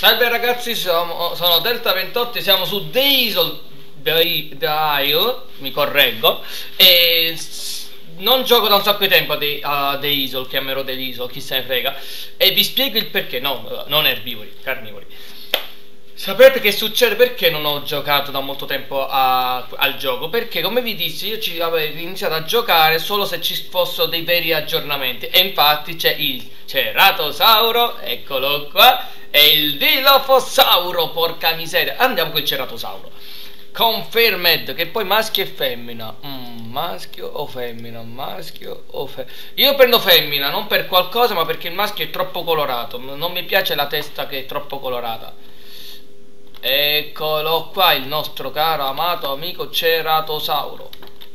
Salve ragazzi, sono Delta28, siamo su Isle, mi correggo, e non gioco da un sacco di tempo a The Isle, chiamerò The Isle, chi se ne frega, e vi spiego il perché, no, non erbivori, carnivori. Sapete che succede? Perché non ho giocato da molto tempo al gioco? Perché come vi dissi io ci avevo iniziato a giocare solo se ci fossero dei veri aggiornamenti. E infatti c'è il Ceratosauro, eccolo qua, e il Dilophosauro, porca miseria. Andiamo col Ceratosauro. Confirmed, che poi maschio e femmina. Maschio o femmina? Maschio o femmina? Io prendo femmina, non per qualcosa ma perché il maschio è troppo colorato. Non mi piace la testa che è troppo colorata. Eccolo qua, il nostro caro amato amico Ceratosauro.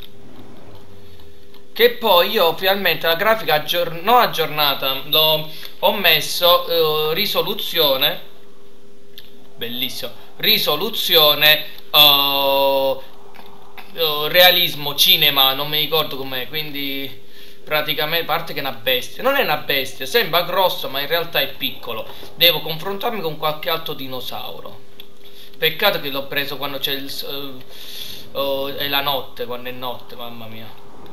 Che poi io finalmente la grafica non aggiornata, ho messo risoluzione. Bellissimo. Risoluzione realismo cinema, non mi ricordo com'è, quindi praticamente, a parte che è una bestia, non è una bestia, sembra grosso ma in realtà è piccolo. Devo confrontarmi con qualche altro dinosauro. Peccato che l'ho preso quando c'è è la notte, quando è notte, mamma mia.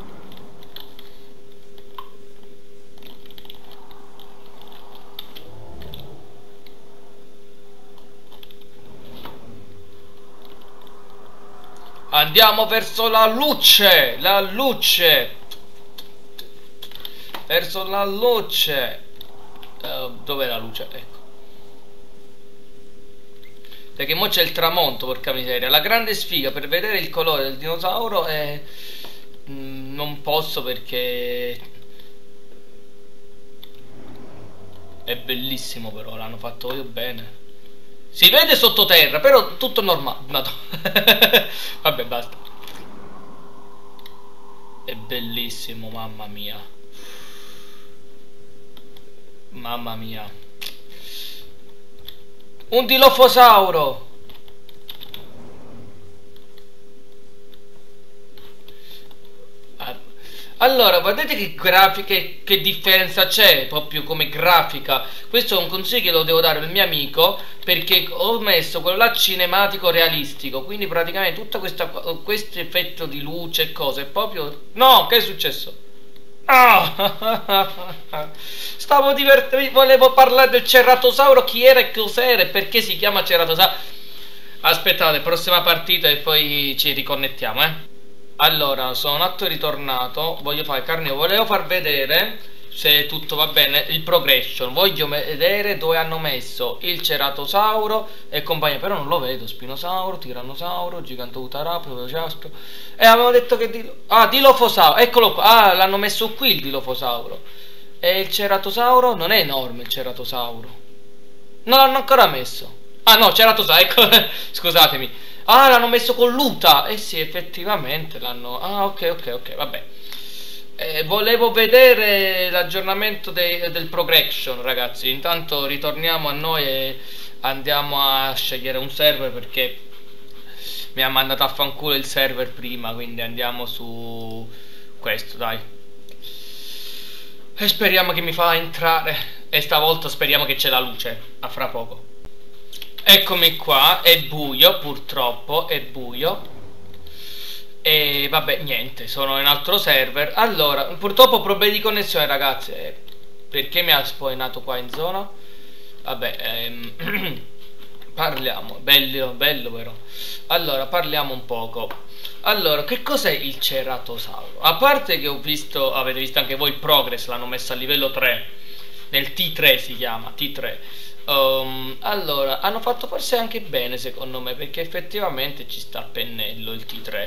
Andiamo verso la luce, verso la luce. Dov'è la luce? Ecco. Perché mo c'è il tramonto, porca miseria. La grande sfiga per vedere il colore del dinosauro è... non posso perché... è bellissimo però, l'hanno fatto bene. Si vede sottoterra, però tutto normale. No. Vabbè, basta. È bellissimo, mamma mia. Mamma mia. Un Dilophosauro. Allora, guardate che grafiche, che differenza c'è proprio come grafica. Questo è un consiglio che lo devo dare al mio amico, perché ho messo quello là cinematico realistico, quindi praticamente tutto questo effetto di luce e cose è proprio... No, che è successo? Ah! Stavo divertendo, volevo parlare del Ceratosauro, chi era e cos'era e perché si chiama Ceratosauro. Aspettate, prossima partita e poi ci riconnettiamo, Allora, sono un attimo ritornato, voglio fare volevo far vedere se tutto va bene, il progression, voglio vedere dove hanno messo il Ceratosauro e compagnia, però non lo vedo, Spinosauro, Tirannosauro, Gigantoutarapo, Velociraptor, e avevano detto che Dilophosauro, eccolo qua, l'hanno messo qui il Dilophosauro, e il Ceratosauro, non è enorme il Ceratosauro, non l'hanno ancora messo, no, Ceratosauro, ecco, scusatemi. L'hanno messo con l'Uta. Eh sì, effettivamente l'hanno... ok, vabbè. Volevo vedere l'aggiornamento del progression, ragazzi. Intanto ritorniamo a noi e andiamo a scegliere un server perché mi ha mandato a fanculo il server prima, quindi andiamo su questo, dai. E speriamo che mi fa entrare. E stavolta speriamo che c'è la luce. A fra poco. Eccomi qua, è buio, purtroppo è buio. E vabbè, niente, sono in altro server. Allora, purtroppo problemi di connessione, ragazzi. Perché mi ha spawnato qua in zona? Vabbè, parliamo, bello però. Allora, parliamo un poco. Allora, che cos'è il Ceratosauro? A parte che ho visto, avete visto anche voi il progress, l'hanno messo a livello 3. Nel T3 si chiama, T3. Allora, hanno fatto forse anche bene secondo me, perché effettivamente ci sta a pennello il T3.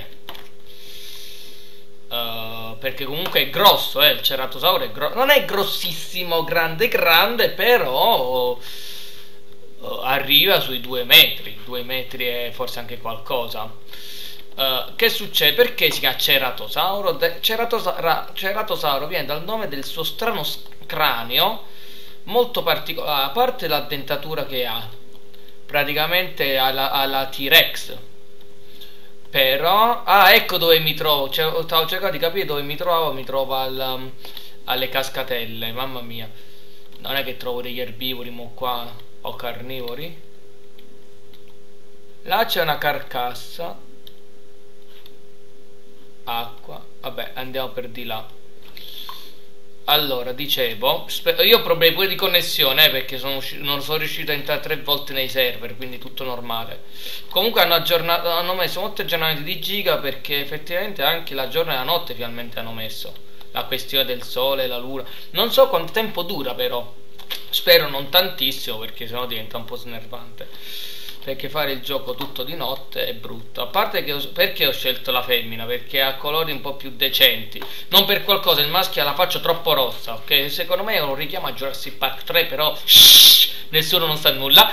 Perché comunque è grosso, il Ceratosauro è grosso. Non è grossissimo, grande, però arriva sui 2 metri. 2 metri è forse anche qualcosa. Che succede? Perché si chiama Ceratosauro? Ceratosauro viene dal nome del suo strano cranio molto particolare, a parte la dentatura che ha, praticamente alla T-Rex. Però, ecco dove mi trovo, stavo cercando di capire dove mi trovo alle cascatelle, mamma mia. Non è che trovo degli erbivori mo qua. o carnivori. Là c'è una carcassa. Acqua. Vabbè, andiamo per di là. Allora, dicevo, io ho problemi pure di connessione, perché non sono riuscito a entrare 3 volte nei server, quindi tutto normale. Comunque hanno messo molti aggiornamenti di giga, perché effettivamente anche la giorno e la notte finalmente hanno messo. La questione del sole e la luna. Non so quanto tempo dura però. Spero non tantissimo, perché sennò diventa un po' snervante. Perché fare il gioco tutto di notte è brutto. A parte che perché ho scelto la femmina? Perché ha colori un po' più decenti. Non per qualcosa, il maschio ha la faccia troppo rossa, ok? Secondo me è un richiamo a Jurassic Park 3, però nessuno non sa nulla.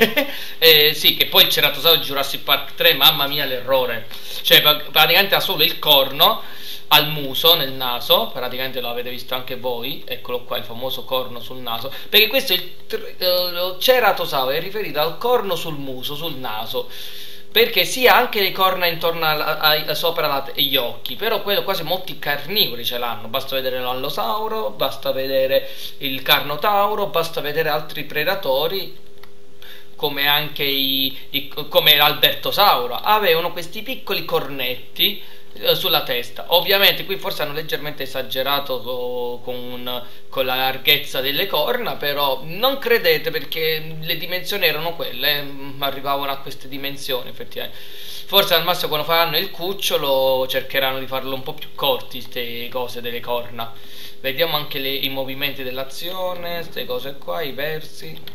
Sì, che poi il ceratosauro di Jurassic Park 3, mamma mia l'errore. Cioè praticamente ha solo il corno al muso, nel naso, praticamente lo avete visto anche voi, eccolo qua il famoso corno sul naso, perché questo è il ceratosauro è riferito al corno sul muso, sul naso, perché si ha anche le corna intorno sopra gli occhi, però quello quasi molti carnivori ce l'hanno, basta vedere l'allosauro, basta vedere il carnotauro, basta vedere altri predatori, come anche come l'albertosauro, avevano questi piccoli cornetti sulla testa. Ovviamente qui forse hanno leggermente esagerato con la larghezza delle corna, però non credete, perché le dimensioni erano quelle, arrivavano a queste dimensioni effettivamente. Forse al massimo quando faranno il cucciolo cercheranno di farlo un po' più corti, queste cose delle corna. Vediamo anche i movimenti dell'azione, queste cose qua, i versi.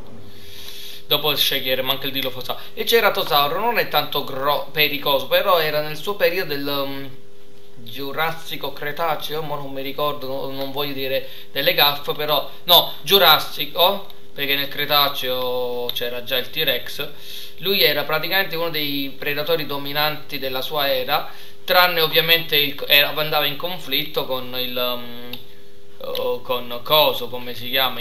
Dopo sceglieremo anche il Dilophosaurus. Il ceratosauro non è tanto pericoso, però era nel suo periodo del Giurassico Cretaceo, ma non mi ricordo, non voglio dire delle gaffe, però no, Giurassico, perché nel Cretaceo c'era già il T-Rex. Lui era praticamente uno dei predatori dominanti della sua era, tranne ovviamente andava in conflitto con con coso, come si chiama,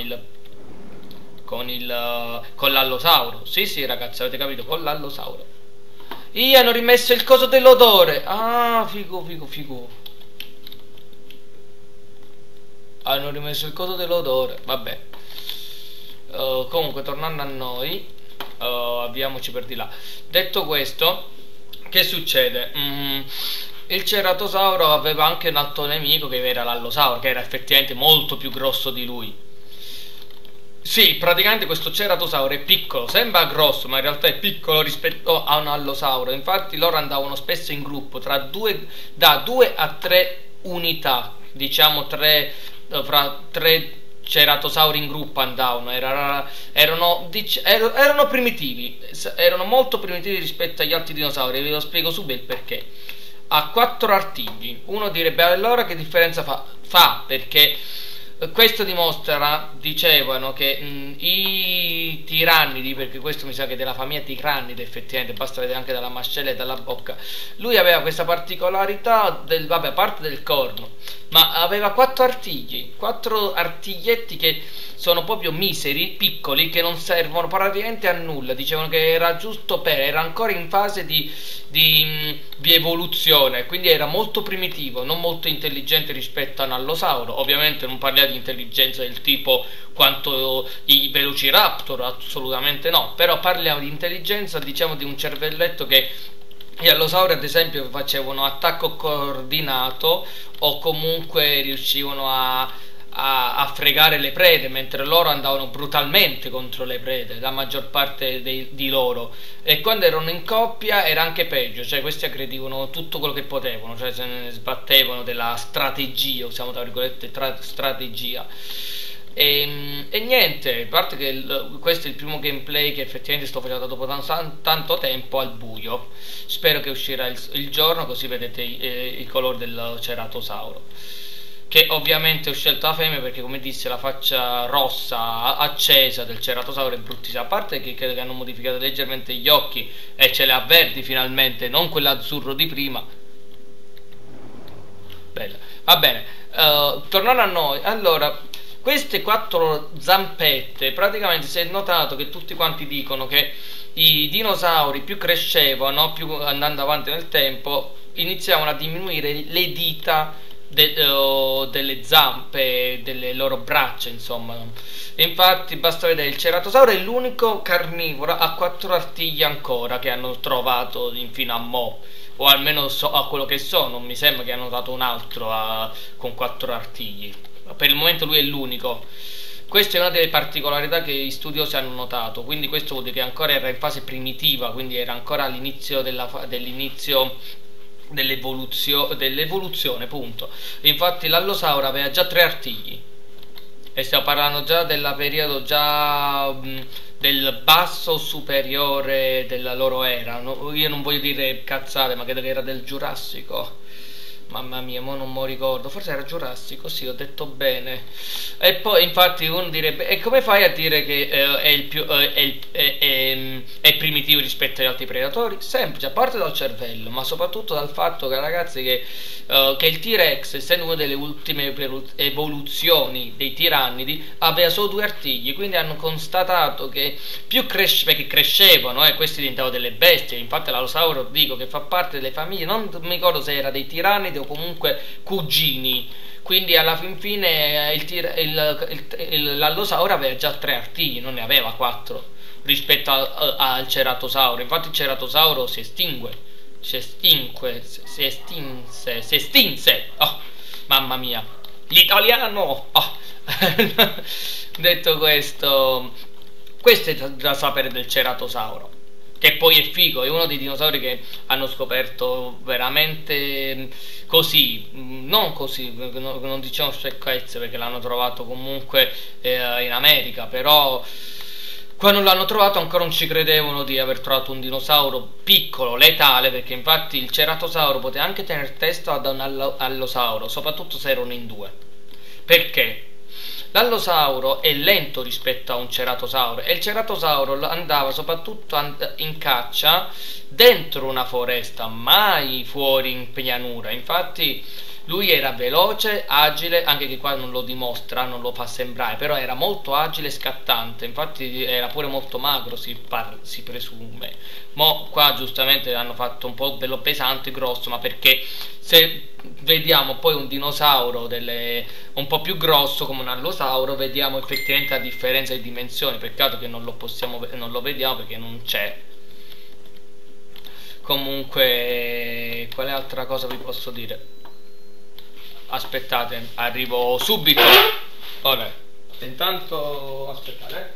con l'allosauro. Sì ragazzi, avete capito, con l'allosauro. Hanno rimesso il coso dell'odore. Ah, figo. Hanno rimesso il coso dell'odore, vabbè. Comunque tornando a noi, avviamoci per di là. Detto questo, che succede? Il ceratosauro aveva anche un altro nemico, che era l'allosauro, che era effettivamente molto più grosso di lui. Sì, praticamente questo ceratosauro è piccolo, sembra grosso, ma in realtà è piccolo rispetto a un allosauro. Infatti loro andavano spesso in gruppo, da 2 a 3 unità, diciamo fra 3 ceratosauri in gruppo andavano. Erano primitivi, erano molto primitivi rispetto agli altri dinosauri, ve lo spiego subito il perché. Ha 4 artigli. Uno direbbe allora che differenza fa, perché questo dimostra, dicevano, che i tirannidi, perché questo mi sa che è della famiglia tirannide effettivamente, basta vedere anche dalla mascella e dalla bocca, lui aveva questa particolarità vabbè, a parte del corno, ma aveva 4 artigli, 4 artiglietti che sono proprio miseri, piccoli, che non servono praticamente a nulla. Dicevano che era giusto era ancora in fase di evoluzione, quindi era molto primitivo, non molto intelligente rispetto a un allosauro. Ovviamente non parliamo di intelligenza del tipo quanto i velociraptor, assolutamente no, però parliamo di intelligenza, diciamo, di un cervelletto che gli allosauri ad esempio facevano attacco coordinato, o comunque riuscivano a fregare le prede, mentre loro andavano brutalmente contro le prede, la maggior parte di loro. E quando erano in coppia era anche peggio, cioè questi aggredivano tutto quello che potevano, cioè se ne sbattevano della strategia, usiamo tra virgolette strategia. E niente, a parte che questo è il primo gameplay che effettivamente sto facendo dopo tanto tempo al buio. Spero che uscirà il giorno, così vedete il colore del ceratosauro, che ovviamente ho scelto la femmina perché, come disse, la faccia rossa accesa del ceratosauro è bruttissima. A parte che credo che hanno modificato leggermente gli occhi e ce li ha verdi finalmente, non quell'azzurro di prima. Bella. Va bene, tornando a noi, allora, queste 4 zampette, praticamente si è notato che tutti quanti dicono che i dinosauri più crescevano, più andando avanti nel tempo, iniziavano a diminuire le dita delle zampe, delle loro braccia, insomma. Infatti basta vedere, il ceratosauro è l'unico carnivoro a quattro artigli ancora che hanno trovato fino a mo', o almeno a quello che so, non mi sembra che hanno dato un altro con quattro artigli. Per il momento lui è l'unico. Questa è una delle particolarità che gli studiosi hanno notato, quindi questo vuol dire che ancora era in fase primitiva, quindi era ancora all'inizio dell'inizio dell'evoluzione, punto. Infatti l'allosauro aveva già tre artigli e stiamo parlando già del periodo del basso superiore della loro era. Io non voglio dire cazzate, ma credo che era del Giurassico. Mamma mia, mo non mi ricordo, forse era Giurassico, sì, ho detto bene. E poi infatti uno direbbe, e come fai a dire che è primitivo rispetto agli altri predatori? Semplice, a parte dal cervello, ma soprattutto dal fatto che, ragazzi, che il T-Rex, essendo una delle ultime evoluzioni dei tirannidi, aveva solo due artigli, quindi hanno constatato che più perché crescevano e questi diventavano delle bestie. Infatti l'allosauro, dico che fa parte delle famiglie, non mi ricordo se era dei tirannidi o comunque cugini, quindi alla fin fine l'allosauro aveva già tre artigli, non ne aveva quattro rispetto al ceratosauro. Infatti il ceratosauro si estinse. Oh, mamma mia, l'italiano. Oh. Detto questo è da sapere del ceratosauro, che poi è figo, è uno dei dinosauri che hanno scoperto veramente così, non così, non diciamo sciocchezze, perché l'hanno trovato comunque in America, però quando l'hanno trovato ancora non ci credevano di aver trovato un dinosauro piccolo, letale, perché infatti il ceratosauro poteva anche tenere testa ad un allosauro, soprattutto se erano in due. Perché? L'allosauro è lento rispetto a un ceratosauro e il ceratosauro andava soprattutto in caccia dentro una foresta, mai fuori in pianura. Infatti lui era veloce, agile, anche che qua non lo dimostra, non lo fa sembrare, però era molto agile e scattante. Infatti era pure molto magro, si presume. Mo qua giustamente l'hanno fatto un po' bello pesante, grosso, ma perché se vediamo poi un dinosauro un po' più grosso come un allosauro, vediamo effettivamente la differenza di dimensioni. Peccato che non lo vediamo perché non c'è. Comunque, quale altra cosa vi posso dire? Aspettate, arrivo subito. Vabbè, intanto aspettate.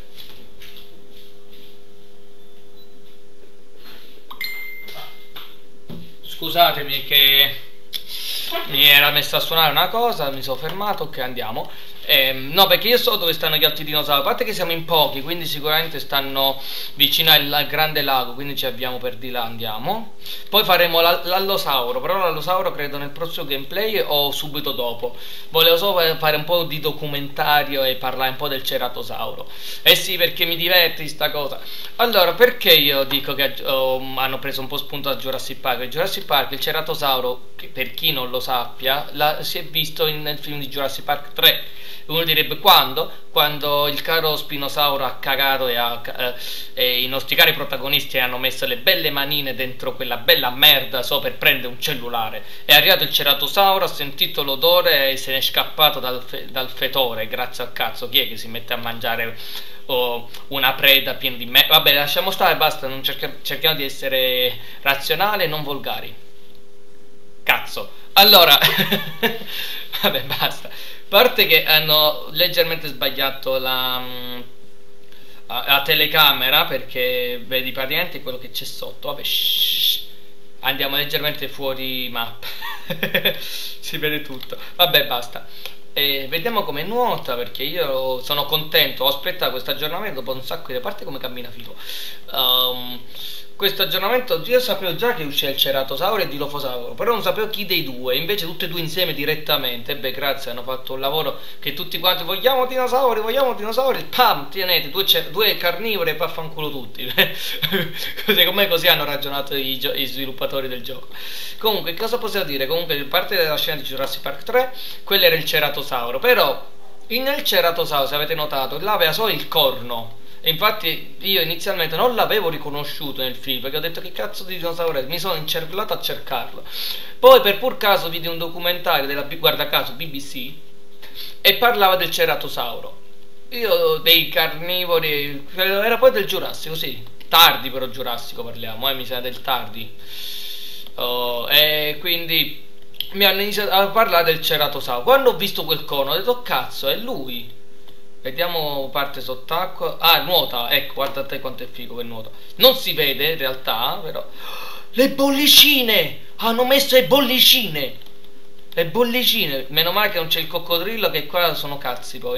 Scusatemi che mi era messa a suonare una cosa, mi sono fermato, ok, andiamo. No, perché io so dove stanno gli altri dinosauri, a parte che siamo in pochi, quindi sicuramente stanno vicino al grande lago, quindi ci avviamo per di là, andiamo. Poi faremo l'allosauro, però l'allosauro credo nel prossimo gameplay o subito dopo. Volevo solo fare un po' di documentario e parlare un po' del ceratosauro. Eh sì, perché mi diverte sta cosa. Allora, perché io dico che hanno preso un po' spunto da Jurassic Park? In Jurassic Park il ceratosauro, che per chi non lo sappia, si è visto nel film di Jurassic Park 3. Uno direbbe quando? Quando il caro Spinosauro ha cagato e i nostri cari protagonisti hanno messo le belle manine dentro quella bella merda per prendere un cellulare. È arrivato il ceratosauro, ha sentito l'odore e se n'è scappato dal fetore, grazie al cazzo. Chi è che si mette a mangiare una preda piena di merda? Vabbè, lasciamo stare, basta, non cerchiamo di essere razionali e non volgari. Cazzo. Allora, vabbè, basta. A parte che hanno leggermente sbagliato la telecamera, perché vedi praticamente quello che c'è sotto. Vabbè, andiamo leggermente fuori mappa. Si vede tutto. Vabbè, basta. Vediamo come nuota, perché io sono contento. Ho aspettato questo aggiornamento dopo un sacco di parte come cammina figo. Questo aggiornamento io sapevo già che usciva il ceratosauro e il dilofosauro, però non sapevo chi dei due, invece tutti e due insieme direttamente. E beh, grazie, hanno fatto un lavoro che tutti quanti vogliamo dinosauri, pam, tenete due carnivori e vaffanculo tutti. Così hanno ragionato gli sviluppatori del gioco. Comunque, cosa possiamo dire? Comunque, parte della scena di Jurassic Park 3, quello era il ceratosauro, però nel ceratosauro, se avete notato, là aveva solo il corno E infatti io inizialmente non l'avevo riconosciuto nel film, perché ho detto che cazzo di dinosauro è, mi sono incervellato a cercarlo. Poi per pur caso vidi un documentario della, guarda caso, BBC, e parlava del ceratosauro. Io dei carnivori, era poi del Giurassico, sì, tardi però Giurassico parliamo, mi sa del tardi. Oh, e quindi mi hanno iniziato a parlare del ceratosauro. Quando ho visto quel cono ho detto "Oh, cazzo, è lui". Vediamo parte sott'acqua. Ah, nuota, ecco, guarda te quanto è figo che nuota. Non si vede in realtà, però. Le bollicine! Hanno messo le bollicine! Le bollicine! Meno male che non c'è il coccodrillo, che qua sono cazzi poi,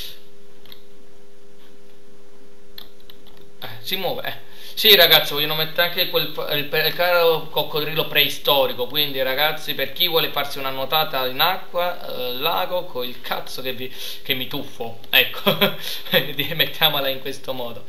si muove, Sì, ragazzi, vogliono mettere anche il caro coccodrillo preistorico. Quindi, ragazzi, per chi vuole farsi una nuotata in acqua, lago, con il cazzo che mi tuffo, ecco, mettiamola in questo modo.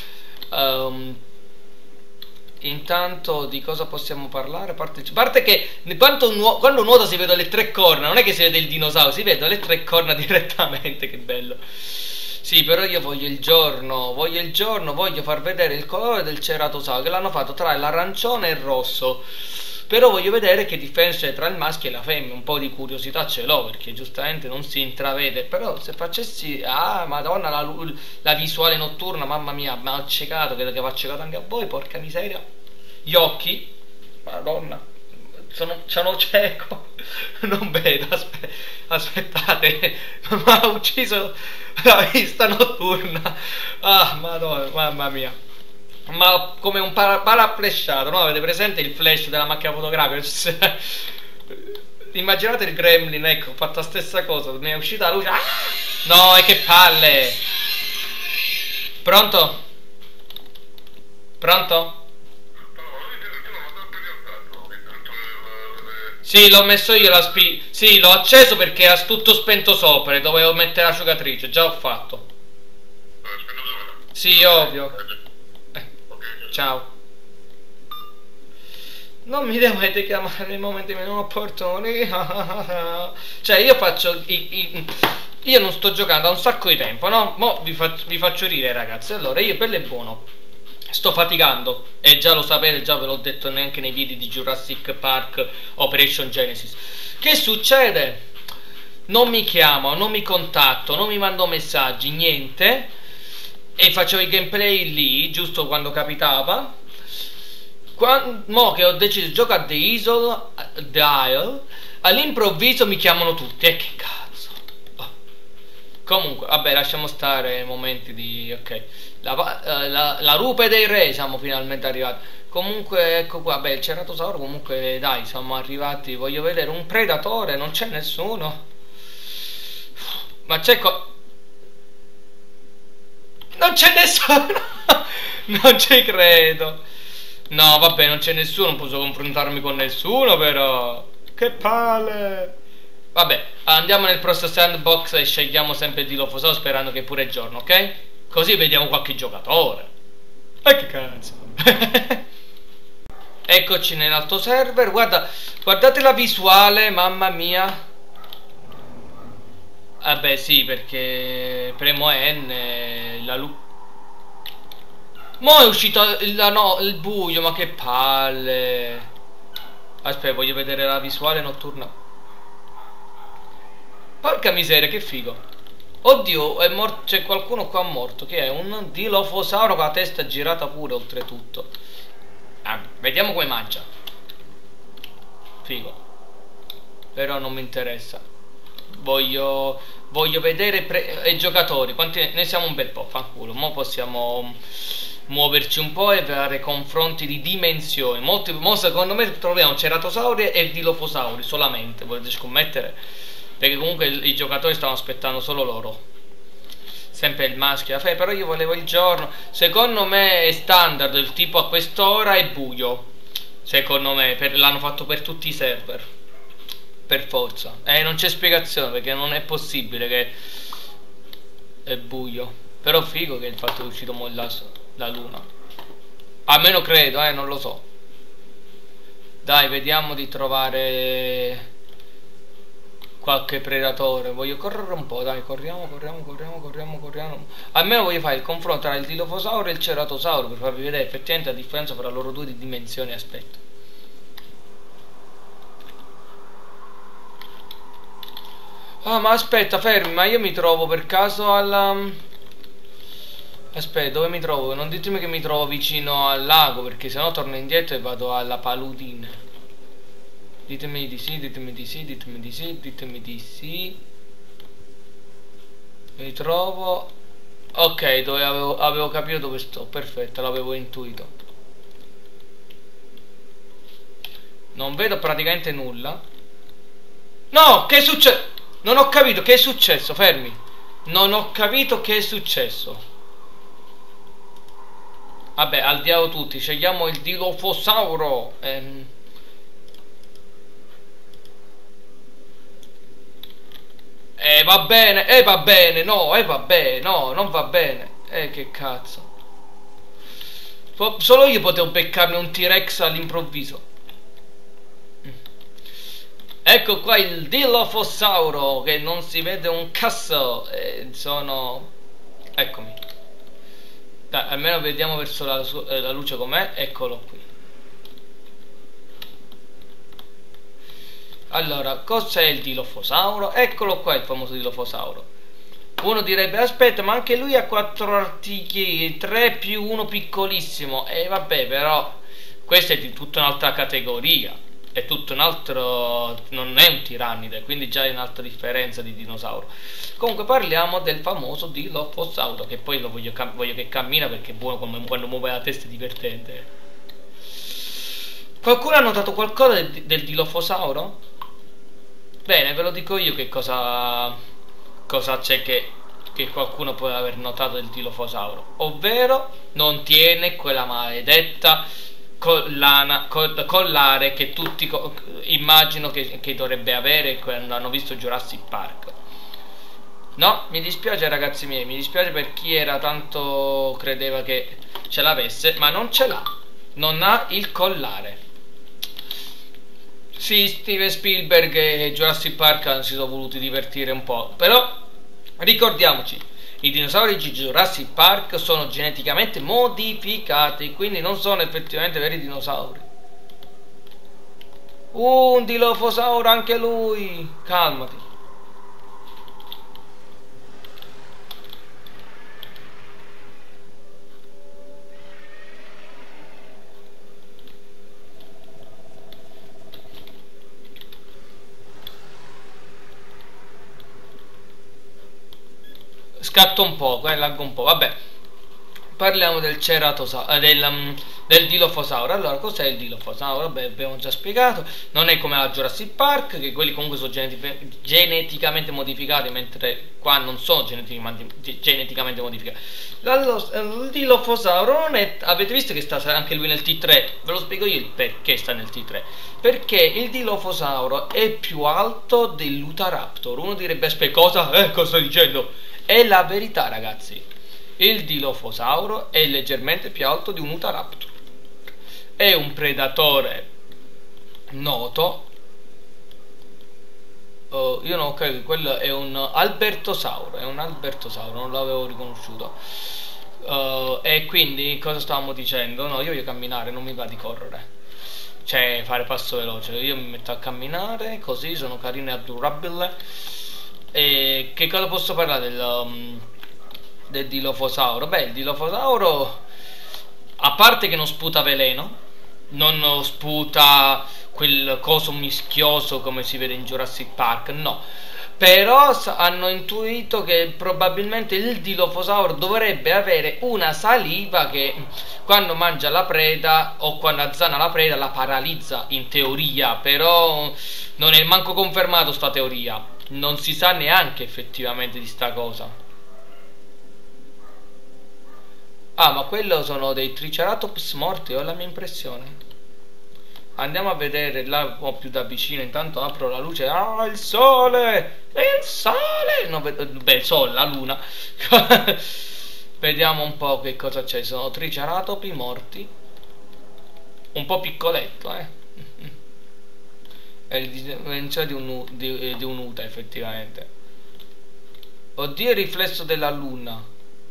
Intanto di cosa possiamo parlare? A parte che quando nuota si vedono le tre corna, non è che si vede il dinosauro, si vedono le tre corna direttamente, che bello. Sì, però io voglio il giorno, voglio far vedere il colore del ceratosauro, che l'hanno fatto tra l'arancione e il rosso. Però voglio vedere che differenza c'è tra il maschio e la femmina, un po' di curiosità ce l'ho, perché giustamente non si intravede. Però se facessi, ah, madonna, la visuale notturna, mamma mia, mi ha accecato, credo che va accecato anche a voi, porca miseria. Gli occhi, madonna, sono cieco, non vedo, aspettate, mi ha ucciso la vista notturna. Ah, madonna, mamma mia. Ma come un paraflashato, no? Avete presente il flash della macchina fotografica? Immaginate il Gremlin, ecco, ho fatto la stessa cosa, mi è uscita la luce. Ah! No, e che palle! Pronto? Pronto? Sì, l'ho messo io sì, l'ho acceso perché era tutto spento sopra e dovevo mettere l'asciugatrice, già ho fatto. Sì, ovvio. Ciao. Non mi dovete chiamare nei momenti meno opportuni. Cioè, io faccio io non sto giocando da un sacco di tempo, no? Mo vi faccio ridere, ragazzi. Allora, io per le buono sto faticando, e già lo sapete, già ve l'ho detto neanche nei video di Jurassic Park Operation Genesis. Che succede? Non mi chiamo, non mi contatto, non mi mando messaggi, niente. E facevo i gameplay lì, giusto quando capitava. Mo che ho deciso di giocare a The Isle, all'improvviso mi chiamano tutti. E che cazzo. Comunque, vabbè, lasciamo stare momenti di... ok. La rupe dei re, siamo finalmente arrivati. Comunque, ecco qua, beh, il ceratosauro, comunque, dai, siamo arrivati. Voglio vedere un predatore, non c'è nessuno. Ma c'è non c'è nessuno. Non ci credo. No, vabbè, non c'è nessuno, non posso confrontarmi con nessuno, però. Che palle. Vabbè, andiamo nel prossimo sandbox e scegliamo sempre di Dilophosaurus sperando che pure è giorno, ok? Così vediamo qualche giocatore. E che cazzo. Eccoci nell'alto server. Guardate la visuale, mamma mia. Vabbè, sì, perché premo N, la luce. Mo' è uscito il buio, ma che palle. Aspetta, voglio vedere la visuale notturna. Porca miseria, che figo. Oddio, è morto, c'è qualcuno qua morto. Che è? Un Dilophosauro con la testa girata pure, oltretutto. Vediamo come mangia. Figo. Però non mi interessa. Voglio vedere i giocatori. Quanti ne siamo? Un bel po', fanculo. Mo possiamo muoverci un po' e fare confronti di dimensioni. Mo secondo me troviamo ceratosauri e dilophosauri solamente. Volete scommettere? Perché comunque i giocatori stanno aspettando solo loro. Sempre il maschio. Però io volevo il giorno. Secondo me è standard, il tipo a quest'ora è buio. Secondo me l'hanno fatto per tutti i server. Per forza. Non c'è spiegazione, perché non è possibile che è buio. Però figo che il fatto che è uscito mo la luna. Almeno credo, non lo so. Dai, vediamo di trovare qualche predatore. Voglio correre un po', dai, corriamo. Almeno voglio fare il confronto tra il Dilophosauro e il Ceratosauro per farvi vedere effettivamente la differenza tra loro due di dimensioni e aspetto. Ah, ma aspetta, fermi, ma io mi trovo per caso alla... Aspetta, dove mi trovo? Non ditemi che mi trovo vicino al lago, perché sennò torno indietro e vado alla Paludine. Ditemi di sì, ditemi di sì, ditemi di sì, ditemi di sì. Mi trovo... Ok, dove avevo capito dove sto, perfetto, l'avevo intuito. Non vedo praticamente nulla. No, che è successo? Non ho capito, che è successo, fermi. Non ho capito che è successo. Vabbè, al diavolo tutti, scegliamo il Dilophosauro. Va bene, no, va bene, no, non va bene. Che cazzo. Solo io potevo beccarmi un T-Rex all'improvviso. Ecco qua il Dilophosauro, che non si vede un cazzo. Sono... Eccomi. Dai, almeno vediamo verso la luce com'è. Eccolo qui. Allora, cos'è il Dilophosauro? Eccolo qua il famoso Dilophosauro. Uno direbbe, aspetta, ma anche lui ha 4 artigli, 3 più uno piccolissimo. E vabbè, però questa è di tutta un'altra categoria. È tutto un altro... non è un tirannide, quindi già è un'altra differenza di dinosauro. Comunque parliamo del famoso Dilophosauro, che poi lo voglio che cammina perché è buono quando muove la testa, è divertente. Qualcuno ha notato qualcosa del Dilophosauro? Bene, ve lo dico io che cosa c'è che qualcuno può aver notato del Dilophosauro, ovvero non tiene quella maledetta collare che tutti immagino che dovrebbe avere quando hanno visto Jurassic Park. No, mi dispiace ragazzi miei, mi dispiace per chi era tanto credeva che ce l'avesse, ma non ce l'ha, non ha il collare. Sì, Steven Spielberg e Jurassic Park si sono voluti divertire un po', però ricordiamoci, i dinosauri di Jurassic Park sono geneticamente modificati, quindi non sono effettivamente veri dinosauri. Un Dilophosauro anche lui, calmati. Scatto un po', laggo un po', vabbè. Parliamo del Ceratosauro, del Dilophosauro. Allora, cos'è il Dilophosauro? Beh, abbiamo già spiegato. Non è come la Jurassic Park, che quelli comunque sono geneticamente modificati, mentre qua non sono geneticamente modificati. Il Dilophosauro non è... Avete visto che sta anche lui nel T3? Ve lo spiego io il perché sta nel T3. Perché il Dilophosauro è più alto dell'Utahraptor. Uno direbbe, aspetta, cosa? Cosa stai dicendo? È la verità, ragazzi. Il Dilophosauro è leggermente più alto di un Utahraptor. È un predatore noto. Io non ho capito, quello è un Albertosauro. È un Albertosauro, non l'avevo riconosciuto. E quindi cosa stavamo dicendo? No, io voglio camminare, non mi va di correre. Cioè, fare passo veloce. Io mi metto a camminare, così sono carino e adorabile. E che cosa posso parlare del Dilophosauro? Beh, il Dilophosauro, a parte che non sputa veleno, non sputa quel coso mischioso come si vede in Jurassic Park, no. Però hanno intuito che probabilmente il Dilophosauro dovrebbe avere una saliva che quando mangia la preda o quando azzana la preda la paralizza, in teoria. Però non è manco confermato sta teoria, non si sa neanche effettivamente di sta cosa. Ah, ma quello sono dei Triceratops morti, ho la mia impressione. Andiamo a vedere là un po' più da vicino. Intanto apro la luce. Ah, il sole! Il sole! No, beh, il sole, la luna. Vediamo un po' che cosa c'è. Sono Triceratopi morti. Un po' piccoletto, È l'invenzione di un'uta, effettivamente. Oddio, il riflesso della luna.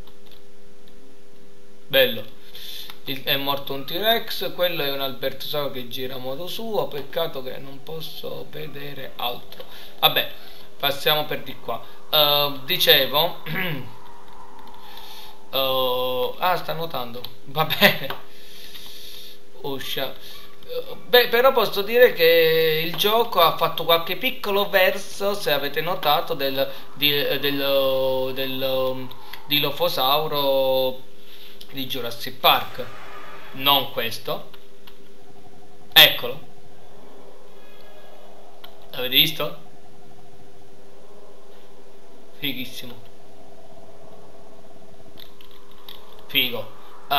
Bello. È morto un T-Rex. Quello è un Albertosauro che gira a modo suo. Peccato che non posso vedere altro. Vabbè, passiamo per di qua. Dicevo sta nuotando. Va bene. Uscia. Beh, però posso dire che il gioco ha fatto qualche piccolo verso, se avete notato, del Dilophosauro di Jurassic Park. Non questo. Eccolo. L'avete visto? Fighissimo. Figo.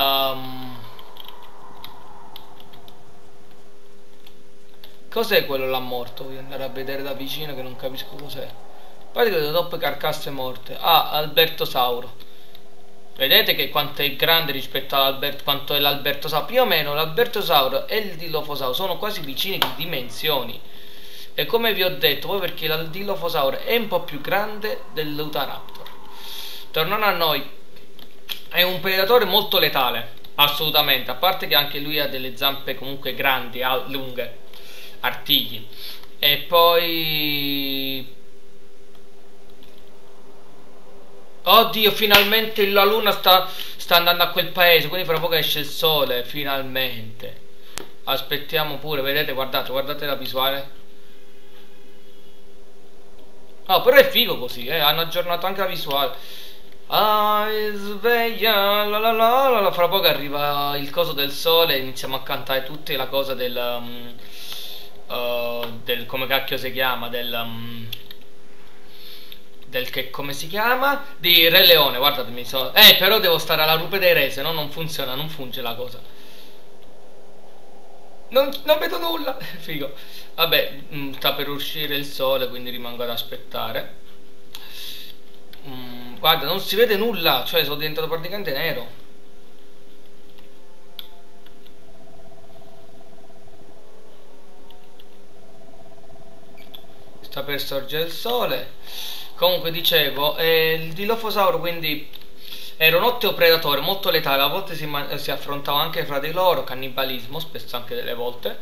Cos'è quello là morto? Voglio andare a vedere da vicino che non capisco cos'è. Praticamente troppe carcasse morte. Ah, Albertosauro. Vedete che quanto è grande rispetto quanto è l'Albertosauro. Più o meno l'Albertosauro e il Dilophosauro sono quasi vicini di dimensioni. E come vi ho detto, poi perché il Dilophosauro è un po' più grande dell'Utaraptor. Tornando a noi, è un predatore molto letale, assolutamente. A parte che anche lui ha delle zampe comunque grandi, lunghe, artigli. E poi... Oddio, finalmente la luna sta andando a quel paese, quindi fra poco esce il sole, finalmente. Aspettiamo pure, vedete, guardate la visuale. Oh, però è figo così, hanno aggiornato anche la visuale. Sveglia, la la la la, fra poco arriva il coso del sole e iniziamo a cantare tutte la cosa del come cacchio si chiama, del che come si chiama? Di Re Leone, guardatemi, però devo stare alla rupe dei re, se no non funziona, non funge la cosa. Non vedo nulla. Figo. Vabbè, sta per uscire il sole, quindi rimango ad aspettare. Guarda, non si vede nulla, cioè sono diventato praticamente nero. Sta per sorgere il sole. Comunque dicevo, il Dilophosauro quindi era un ottimo predatore, molto letale, a volte si affrontava anche fra di loro, cannibalismo, spesso anche delle volte.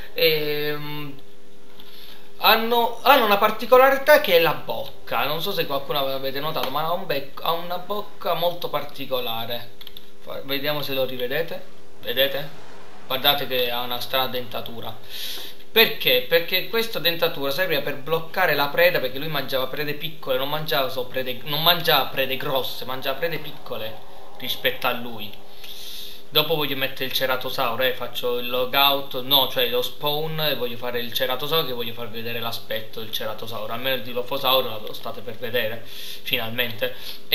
Hanno una particolarità che è la bocca, non so se qualcuno avete notato, ma ha una bocca molto particolare. Vediamo se lo rivedete, vedete? Guardate che ha una strana dentatura. Perché? Perché questa dentatura serviva per bloccare la preda, perché lui mangiava prede piccole, non mangiava prede grosse, mangiava prede piccole rispetto a lui. Dopo voglio mettere il ceratosauro, faccio il logout, no, cioè lo spawn, e voglio fare il ceratosauro, che voglio farvi vedere l'aspetto del ceratosauro. Almeno il Dilophosauro lo state per vedere, finalmente.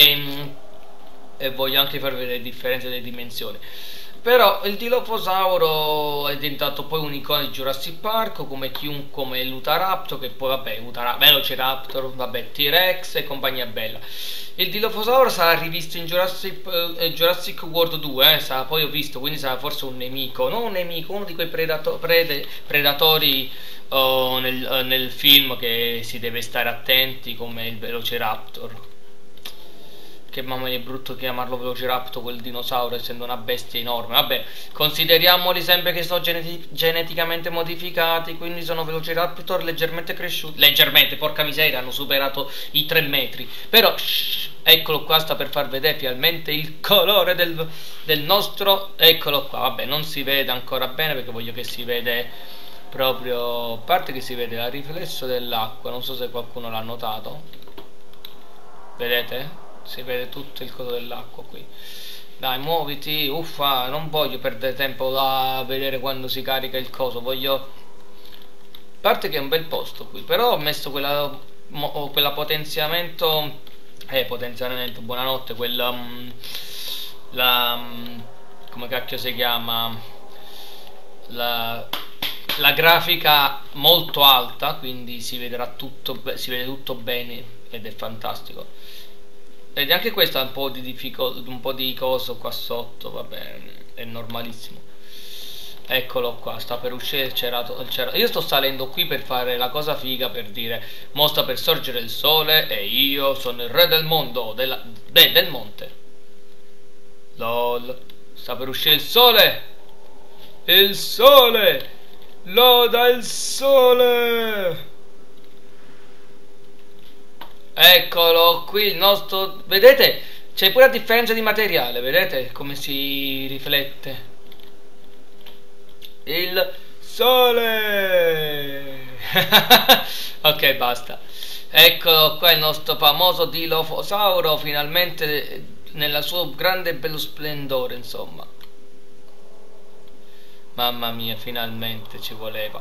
E voglio anche farvi vedere le differenze delle dimensioni. Però il Dilophosauro è diventato poi un'icona di Jurassic Park, come l'Utaraptor, che poi vabbè, Velociraptor, vabbè, T-Rex e compagnia bella. Il Dilophosauro sarà rivisto in Jurassic World 2, poi ho visto, quindi sarà forse un nemico, non un nemico, uno di quei predatori nel film che si deve stare attenti, come il Velociraptor. Che mamma mia, è brutto chiamarlo Velociraptor quel dinosauro, essendo una bestia enorme. Vabbè, consideriamoli sempre che sono geneticamente modificati, quindi sono Velociraptor leggermente cresciuti. Leggermente, porca miseria, hanno superato i 3 metri. Però, eccolo qua, sta per far vedere finalmente il colore del nostro. Eccolo qua, vabbè, non si vede ancora bene perché voglio che si vede proprio... A parte che si vede il riflesso dell'acqua, non so se qualcuno l'ha notato. Vedete? Si vede tutto il coso dell'acqua qui. Dai, muoviti, uffa, non voglio perdere tempo a vedere quando si carica il coso, voglio... A parte che è un bel posto qui, però ho messo quella potenziamento... potenziamento, buonanotte, quella... come cacchio si chiama? La grafica molto alta, quindi si vedrà tutto, si vede tutto bene ed è fantastico. Ed anche questo ha un po' di coso qua sotto, vabbè, è normalissimo. Eccolo qua, sta per uscire il cerato, io sto salendo qui per fare la cosa figa, per dire mo sta per sorgere il sole e io sono il re del mondo, del monte. LOL, sta per uscire il sole. Il sole, loda il sole. Eccolo qui il nostro, vedete? C'è pure la differenza di materiale, vedete come si riflette? Il sole. Ok, basta. Eccolo qua il nostro famoso Dilophosauro, finalmente nella sua grande e bello splendore, insomma. Mamma mia, finalmente ci voleva.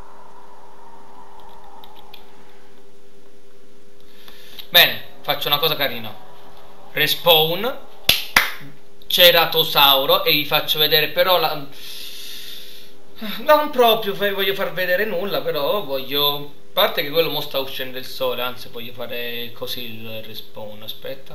Bene, faccio una cosa carina. Respawn Ceratosauro e vi faccio vedere però la... Non proprio voglio far vedere nulla, però voglio... A parte che quello mo sta uscendo il sole, anzi voglio fare così il respawn, aspetta.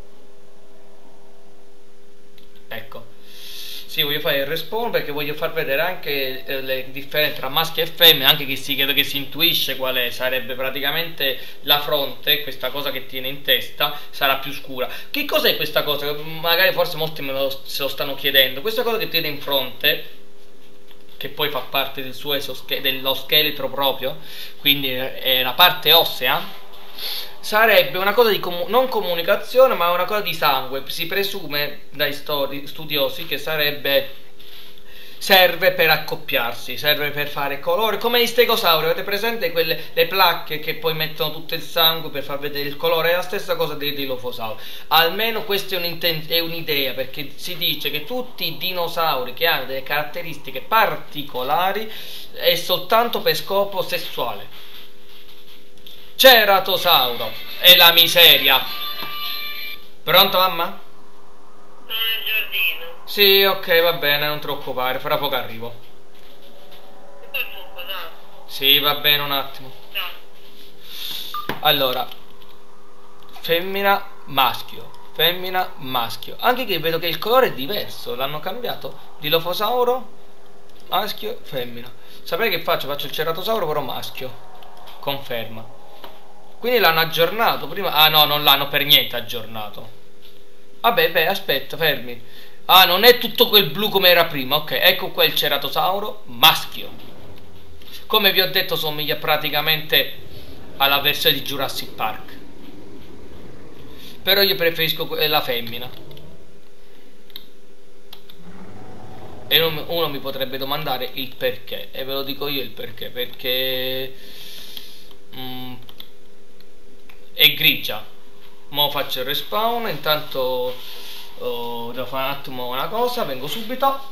Ecco. Sì, voglio fare il respawn perché voglio far vedere anche le differenze tra maschio e femmina, anche che credo che si intuisce qual è, sarebbe praticamente la fronte, questa cosa che tiene in testa, sarà più scura. Che cos'è questa cosa? Magari forse molti se lo stanno chiedendo. Questa cosa che tiene in fronte, che poi fa parte del suo dello scheletro proprio, quindi è la parte ossea, sarebbe una cosa di non comunicazione, ma una cosa di sangue. Si presume dai studiosi che serve per accoppiarsi, serve per fare colore, come gli stegosauri. Avete presente le placche che poi mettono tutto il sangue per far vedere il colore? È la stessa cosa dei dilofosauri. Almeno questa è un'idea, perché si dice che tutti i dinosauri che hanno delle caratteristiche particolari è soltanto per scopo sessuale. Ceratosauro è la miseria. Pronto, mamma? Sono nel giardino. Sì, ok, va bene, non ti preoccupare, fra poco arrivo. E poi dopo, dai. Sì, va bene, un attimo. Dai. Allora, femmina, maschio, femmina, maschio. Anche che vedo che il colore è diverso, l'hanno cambiato. Dilophosauro, maschio, femmina. Sapete che faccio? Faccio il ceratosauro però maschio. Conferma. Quindi l'hanno aggiornato prima. Ah no, non l'hanno per niente aggiornato. Vabbè, beh, aspetta, fermi. Ah, non è tutto quel blu come era prima. Ok, ecco qua il ceratosauro maschio. Come vi ho detto, somiglia praticamente alla versione di Jurassic Park. Però io preferisco la femmina. E uno mi potrebbe domandare il perché. E ve lo dico io il perché. Perché è grigia. Mo faccio il respawn. Intanto devo fare un attimo una cosa. Vengo subito.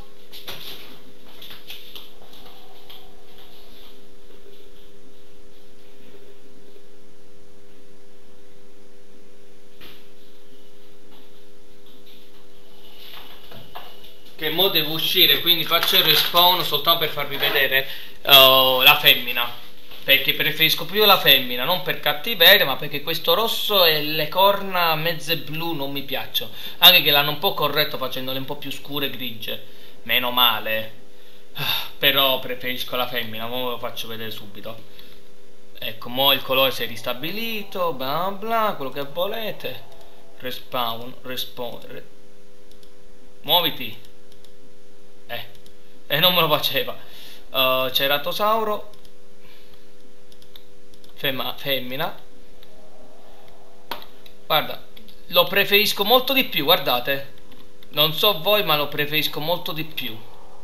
Che mo devo uscire, quindi faccio il respawn soltanto per farvi vedere la femmina. Perché preferisco più la femmina, non per cattiveria, ma perché questo rosso e le corna mezze blu non mi piacciono. Anche che l'hanno un po' corretto facendole un po' più scure e grigie. Meno male. Però preferisco la femmina, mo ve lo faccio vedere subito. Ecco, mo il colore si è ristabilito, bla bla, quello che volete. Respawn, muoviti. E non me lo faceva. Ceratosauro femmina. Guarda, lo preferisco molto di più, guardate. Non so voi, ma lo preferisco molto di più.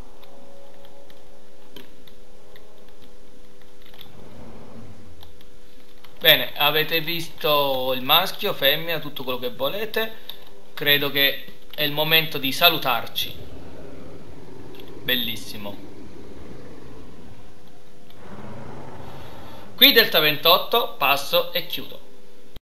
Bene, avete visto il maschio, femmina, tutto quello che volete. Credo che è il momento di salutarci. Bellissimo. Qui Delta 28, passo e chiudo.